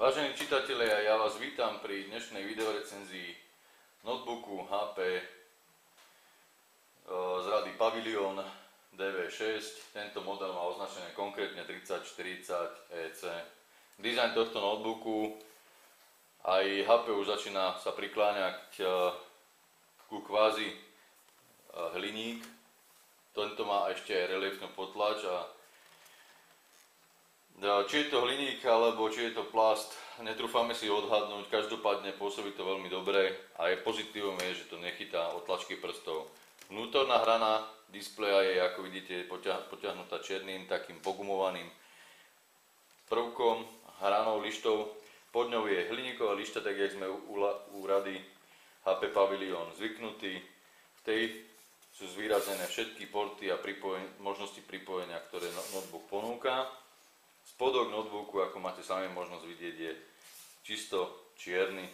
Vážení čitatelia, ja vás vítam pri dnešnej videorecenzii notebooku HP z rady Pavilion DV6. Tento model má označené konkrétne 3040EC. Dizajn tohto notebooku aj HP už začína sa prikláňať ku kvázi hliník. Tento má ešte aj reliefnú potlač a či je to hliník alebo či je to plast, netrúfame si odhadnúť, každopádne pôsobí to veľmi dobre a je pozitívum je, že to nechytá otlačky prstov. Vnútorná hrana displeja je, ako vidíte, potiahnutá černým takým pogumovaným prvkom, hranou lištou. Pod ňou je hliníková lišta, tak jak sme u rady HP Pavilion zvyknutí. V tej sú zvýrazené všetky porty a možnosti pripojenia, ktoré notebook ponúka. Spodok notebooku, ako máte sami možnosť vidieť, je čisto čierny.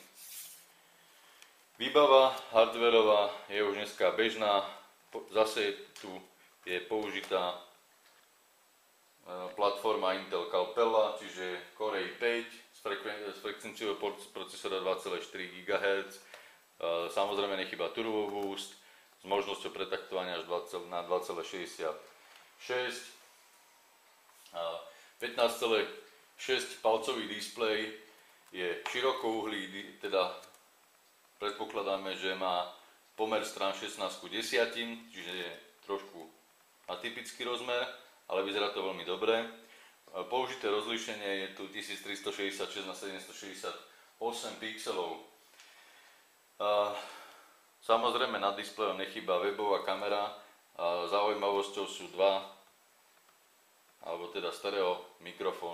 Výbava hardwareová je už dneska bežná. Zase tu je použitá platforma Intel Calpella, čiže Core i5 s frekvenciou procesora 2,4 GHz. Samozrejme nechýba Turbo Boost s možnosťou pretaktovania až na 2,66. 15,6 palcový displej je širokouhlý, teda predpokladáme, že má pomer strán 16:10, čiže je trošku atypický rozmer, ale vyzerá to veľmi dobre. Použité rozlíšenie je tu 1366 na 768 pixelov. Samozrejme nad displejom nechýba webová kamera a zaujímavosťou sú alebo teda stereo mikrofón.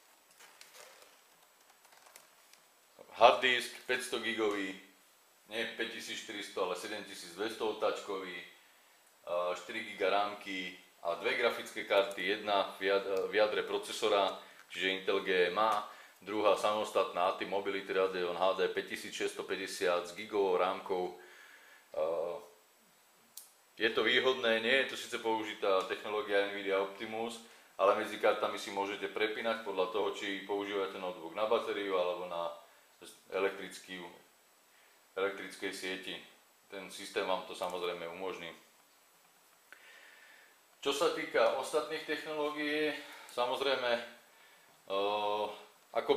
Hard disk 500 gigový, nie 5400, ale 7200 otáčkový, 4 GB rámky a dve grafické karty, jedna v jadre procesora, čiže Intel GMA, druhá samostatná ATI Mobility Radeon HD 5650 s gigovou rámkou. Je to výhodné, nie je to síce použitá technológia Nvidia Optimus, ale medzi kartami si môžete prepínať podľa toho, či používate notebook na batériu alebo na elektrickej sieti. Ten systém vám to samozrejme umožní. Čo sa týka ostatných technológií, samozrejme ako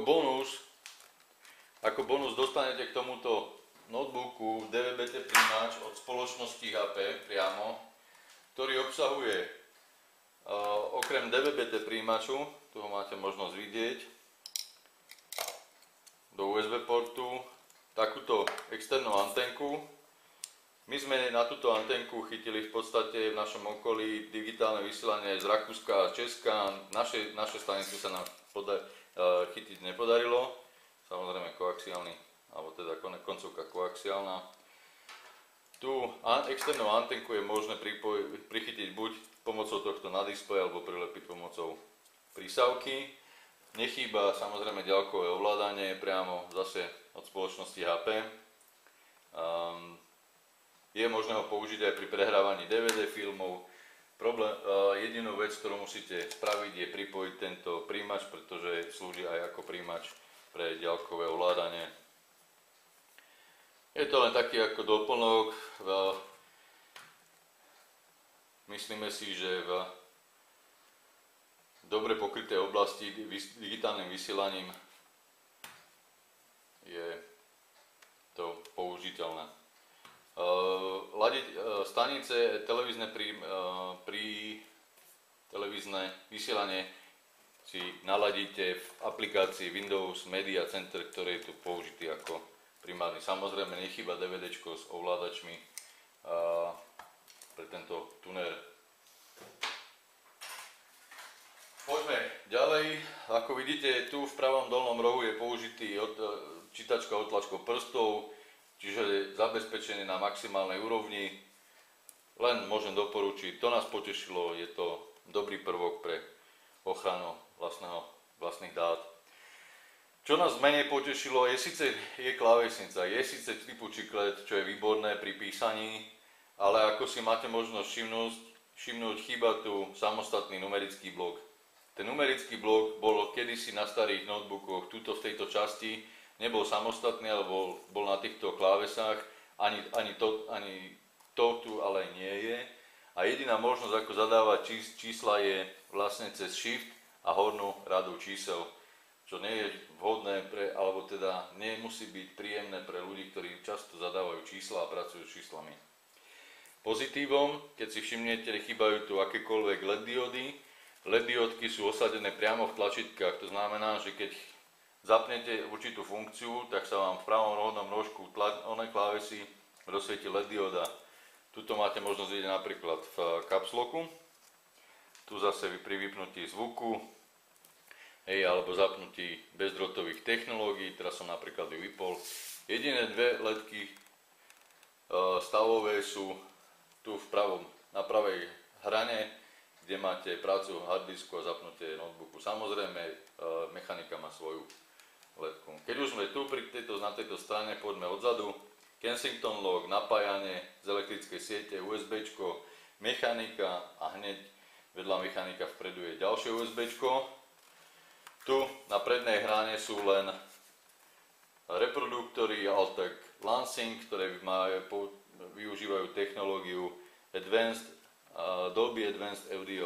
bonus dostanete k tomuto notebooku DVB-T príjimač od spoločnosti HP priamo, ktorý obsahuje okrem DVB-T príjimaču, tu ho máte možnosť vidieť, do USB portu takúto externú antenku. My sme na túto antenku chytili v podstate v našom okolí digitálne vysielanie z Rakúska a Česka. Naše stanice sa nám chytiť nepodarilo. Samozrejme koaxiálny, alebo teda koncovka koaxiálna. Tú externú antenku je možné prichytiť buď pomocou tohto na displeja alebo prilepiť pomocou prísavky. Nechýba samozrejme ďalkové ovládanie priamo zase od spoločnosti HP. Je možné ho použiť aj pri prehrávaní DVD filmov. Jedinú vec, ktorú musíte spraviť, je pripojiť tento príjimač, pretože slúži aj ako príjimač pre ďalkové ovládanie. Je to len taký ako doplnok. Myslíme si, že v dobre pokrytej oblasti digitálnym vysielaním je to použiteľné. Stanice televízne televízne vysielanie si naladíte v aplikácii Windows Media Center, ktorý je tu použitý ako primárny. Samozrejme nechýba DVDčko s ovládačmi pre tento tuner. Poďme ďalej. Ako vidíte, tu v pravom dolnom rohu je použitý čítačka otlačkov prstov, čiže je zabezpečený na maximálnej úrovni. Len môžem doporučiť, to nás potešilo, je to dobrý prvok pre ochranu vlastných dát. Čo nás menej potešilo, je klávesnica, je síce typu čiklet, čo je výborné pri písaní, ale ako si máte možnosť všimnúť, chýba tu samostatný numerický blok ten numerický blok bol kedysi na starých notebookoch, tuto v tejto časti, nebol samostatný, ale bol na týchto klávesách, ani to tu ale nie je. A jediná možnosť, ako zadávať čísla, je vlastne cez Shift a hornú radu čísel, čo nie je vhodné alebo teda nemusí byť príjemné pre ľudí, ktorí často zadávajú čísla a pracujú s číslami. Pozitívom, keď si všimnete, chýbajú tu akékoľvek LED diódy. LED diódky sú osadené priamo v tlačítkach, to znamená, že keď zapnete určitú funkciu, tak sa vám v pravom rohnom rožku onej klávesy rozsvieti LED dióda. Tuto máte možnosť vidieť napríklad v caps locku, tu zase pri vypnutí zvuku, alebo zapnutí bezdrôtových technológií, teraz som napríklad ju vypol. Jediné dve LEDky stavové sú tu na pravej hrane, kde máte prácu harddisku a zapnutie notebooku. Samozrejme, mechanika má svoju LEDku. Keď už sme tu na tejto strane, poďme odzadu. Kensington lock, napájanie z elektrickej siete, USB, mechanika a hneď vedľa mechanika vpredu je ďalšie USB. Tu na prednej hrane sú len reproduktory Altec Lansing, ktoré využívajú technológiu Dolby Advanced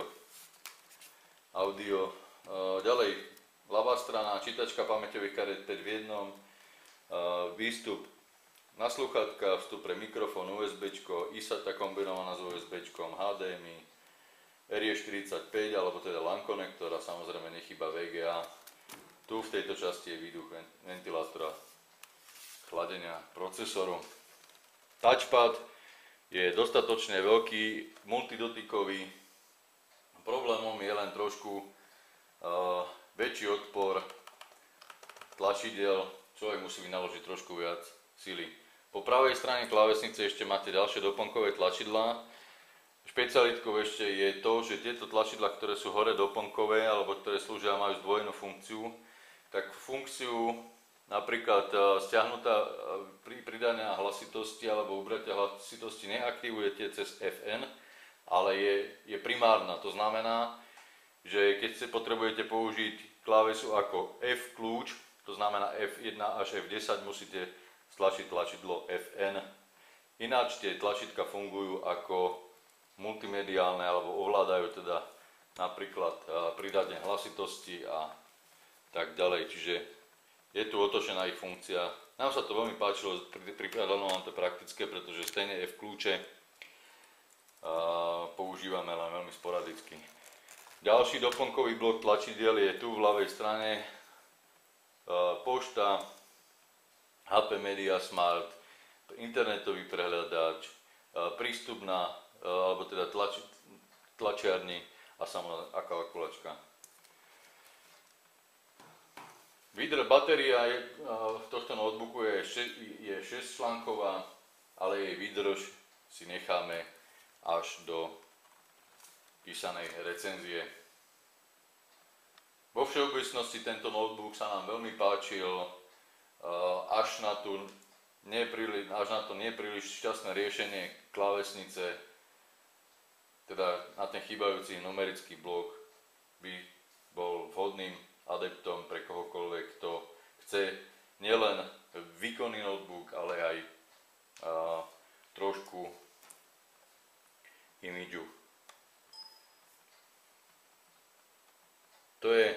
Audio. Ďalej, ľavá strana, čítačka pamäťových kariet 5 v jednom, výstup na slúchadka, vstup pre mikrofón, USB, ISATA kombinovaná s USB, HDMI, RJ45 alebo teda LAN konektor a samozrejme nechýba VGA. Tu v tejto časti je výduch ventilátora chladenia procesoru. Touchpad je dostatočne veľký, multidotykový. Problémom je len trošku väčší odpor tlačidel, človek musí vynaložiť trošku viac sily. Po pravej strane klávesnice ešte máte ďalšie doplnkové tlačidlá. Špecialitkou ešte je to, že tieto tlačidlá, ktoré sú hore doplnkové alebo ktoré slúžia a majú zdvojenú funkciu, tak funkciu napríklad stiahnutá pri pridania hlasitosti alebo ubratia hlasitosti neaktivujete cez FN, ale je primárna. To znamená, že keď potrebujete použiť klávesu ako F kľúč, to znamená F1 až F10, musíte stlačiť tlačidlo FN. Ináč tie tlačítka fungujú ako multimediálne alebo ovládajú teda napríklad pridanie hlasitosti a tak ďalej. Čiže je tu otočená ich funkcia. Nám sa to veľmi páčilo, pripadalo nám to praktické, pretože stejne F kľúče používame len veľmi sporadicky. Ďalší doplnkový blok tlačidiel je tu v ľavej strane. Pošta, HP Media Smart, internetový prehľadač, prístup alebo teda tlačiarni a samozrejme kalkulačka. Výdrž batéria tohto notebooku je 6 článková, ale jej výdrž si necháme až do písanej recenzie. Vo všeobecnosti tento notebook sa nám veľmi páčil, až na to nepríliš šťastné riešenie klávesnice, teda na ten chýbajúci numerický blok by bol vhodným adeptom pre kohokoľvek, kto chce nielen výkonný notebook, ale aj trošku imidžu. To je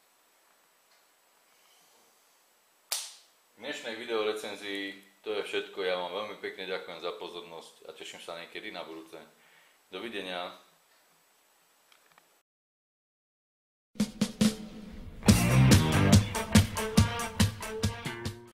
v dnešnej videorecenzii, to je všetko. Ja vám veľmi pekne ďakujem za pozornosť a teším sa niekedy na budúce. Dovidenia.